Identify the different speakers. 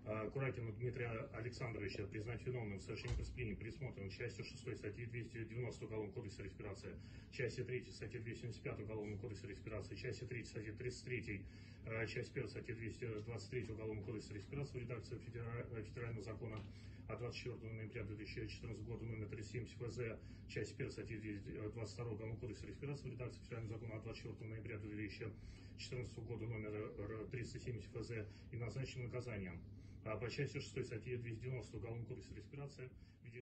Speaker 1: Куракину Дмитрия Александровича признать виновным в совершении преступления, предусмотренных частью 6 статьи 290 Уголовного кодекса респирации, части 3 статьи 275 Уголовного кодекса респирации, части 3 статьи 33, часть 1 статьи 223 Уголовного кодекса респирации в редакции федерального закона от 24 ноября 2014 года номер 370 ФЗ, часть 1 статьи 22 Уголовного кодекса респирации в редакции федерального закона от 24 ноября 2014 года номер 370 ФЗ и назначено наказанием по части 6 статьи 290 Уголовного кодекса респирации.